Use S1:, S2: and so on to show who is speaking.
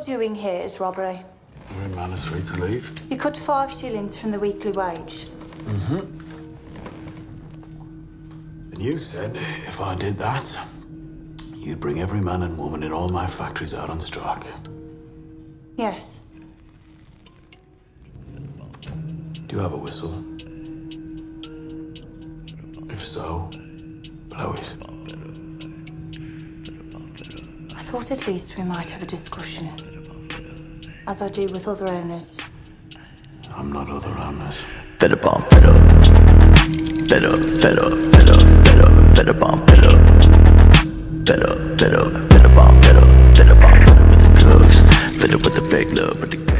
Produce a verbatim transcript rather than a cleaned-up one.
S1: Doing here is robbery.
S2: Every man is free to leave.
S1: You cut five shillings from the weekly wage.
S2: Mm-hmm. And you said if I did that, you'd bring every man and woman in all my factories out on strike.
S1: Yes.
S2: Do you have a whistle? If so, blow it.
S1: I thought at least we might have a discussion, as I do with other owners.
S2: I'm not other owners.
S3: Fed up on fed up. Fed up, fed up, fed up, fed up, fed up on fed up. Fed up, fed up, fed up on fed up. Fed up on fed up with the drugs. Fed up with the fake love, with the